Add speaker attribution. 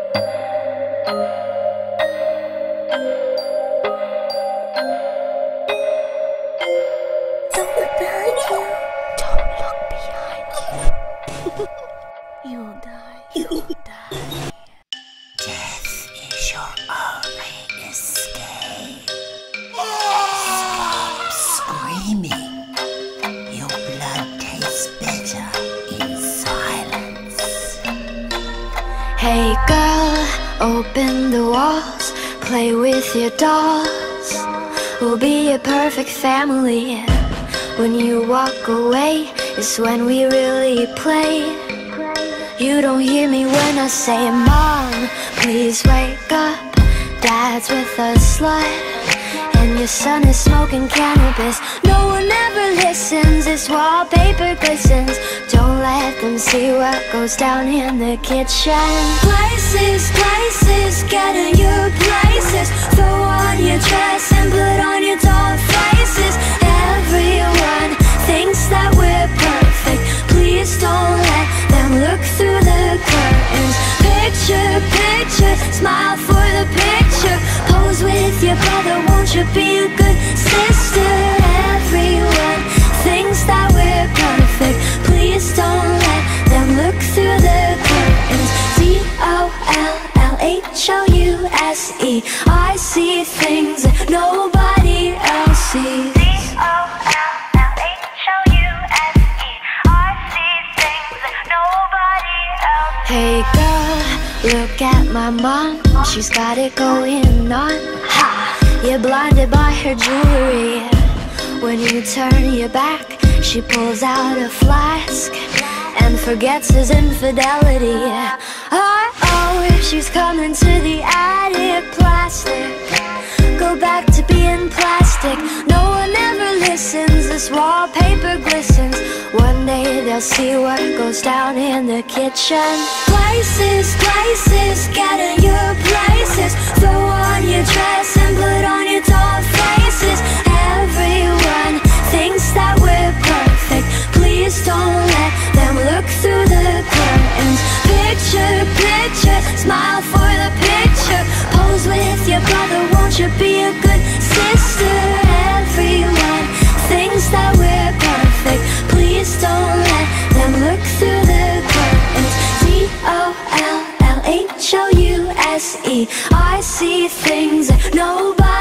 Speaker 1: Don't look behind you. Don't look behind you. You'll die. You'll die.
Speaker 2: Death is your only escape. Stop screaming. Your blood tastes bitter in silence.
Speaker 3: Hey girl, open the walls, play with your dolls. We'll be a perfect family. When you walk away is when we really play. You don't hear me when I say, Mom, please wake up. Dad's with a slut, and your son is smoking cannabis. No one ever listens, this wallpaper glistens. Don't let them see what goes down in the kitchen. Places, places, get in your places. Throw on your dress and put on your doll faces. Everyone thinks that we're perfect. Please don't let them look through the curtains. Picture, picture, smile for the picture. Pose with your brother, won't you be a good sister? Everyone thinks that we're perfect. Please don't let them look through the curtains. DOLLHOUSE. I see things that nobody else sees. Hey girl, look at my mom, she's got it going on. Ha! You're blinded by her jewelry. When you turn your back, she pulls out a flask and forgets his infidelity. Oh, she's coming to the attic. Plastic, go back to being plastic. No one ever listens, this wallpaper glistens. One day they'll see what goes down in the kitchen. Places, places, get in your places. Throw on your dress and put on your doll faces. Everyone thinks that we're perfect. Please don't let them look through the curtains. Picture, picture, smile for the picture. Pose with your brother, won't you be a good sister? Everyone thinks that we're perfect. Please don't let them look through the curtains. DOLLHOUSE. I see things that nobody